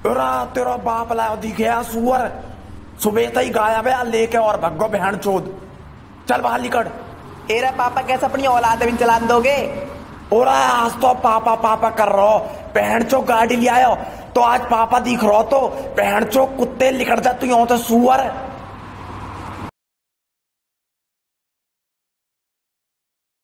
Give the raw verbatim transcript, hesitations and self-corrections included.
अरे तेरा बाप लाया दिखे सुअर, सुबह तक ही गायब है लेके और भगो बहन चोद। चल बाहर निकल। एरा पापा कैसे अपनी औलाद भी चलान दोगे? और आज तो पापा पापा कर रहो, बहन चो गाड़ी ले आयो तो आज पापा दिख रहो तो बहन चो कुत्ते लिकड़ जा तू यूं तो सुअर।